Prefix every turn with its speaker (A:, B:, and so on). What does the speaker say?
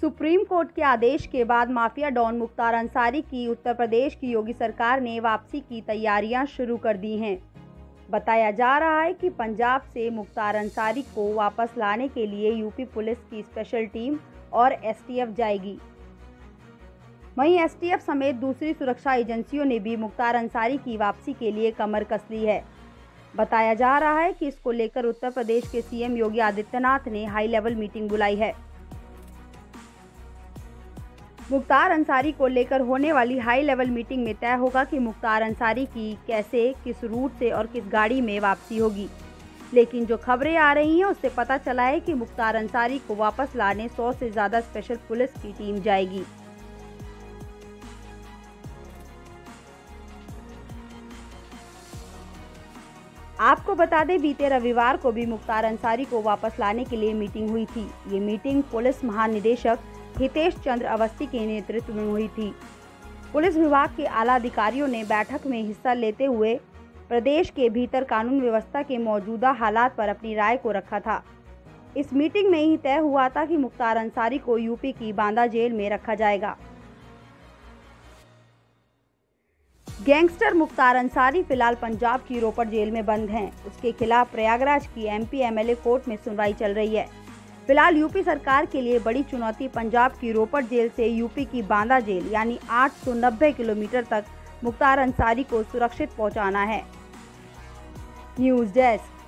A: Supreme court के आदेश के बाद माफिया डॉन मुख्तार अंसारी की उत्तर प्रदेश की योगी सरकार ने वापसी की तैयारियां शुरू कर दी हैं। बताया जा रहा है कि पंजाब से मुख्तार अंसारी को वापस लाने के लिए यूपी पुलिस की स्पेशल टीम और एसटीएफ जाएगी। वहीं एसटीएफ समेत दूसरी सुरक्षा एजेंसियों ने भी मुख्तार अंसारी की वापसी के लिए कमर कस ली है। बताया जा रहा है कि इसको लेकर उत्तर प्रदेश के सीएम योगी आदित्यनाथ ने हाई लेवल मीटिंग बुलाई है। मुख्तार अंसारी को लेकर होने वाली हाई लेवल मीटिंग में तय होगा कि मुख्तार अंसारी की कैसे, किस रूट से और किस गाड़ी में वापसी होगी। लेकिन जो खबरें आ रही हैं उससे पता चला है कि मुख्तार अंसारी को वापस लाने 100 से ज़्यादा स्पेशल पुलिस की टीम जाएगी। आपको बता दें, बीते रविवार को भी मुख्तार अंसारी को वापस लाने के लिए मीटिंग हुई थी। ये मीटिंग पुलिस महानिदेशक हितेश चंद्र अवस्थी के नेतृत्व में हुई थी। पुलिस विभाग के आला अधिकारियों ने बैठक में हिस्सा लेते हुए प्रदेश के भीतर कानून व्यवस्था के मौजूदा हालात पर अपनी राय को रखा था। इस मीटिंग में ही तय हुआ था कि मुख्तार अंसारी को यूपी की बांदा जेल में रखा जाएगा। गैंगस्टर मुख्तार अंसारी फिलहाल पंजाब की रोपड़ जेल में बंद हैं। उसके खिलाफ प्रयागराज की एमपी एमएलए कोर्ट में सुनवाई चल रही है। फिलहाल यूपी सरकार के लिए बड़ी चुनौती पंजाब की रोपड़ जेल से यूपी की बांदा जेल यानी 890 किलोमीटर तक मुख्तार अंसारी को सुरक्षित पहुंचाना है। News desk.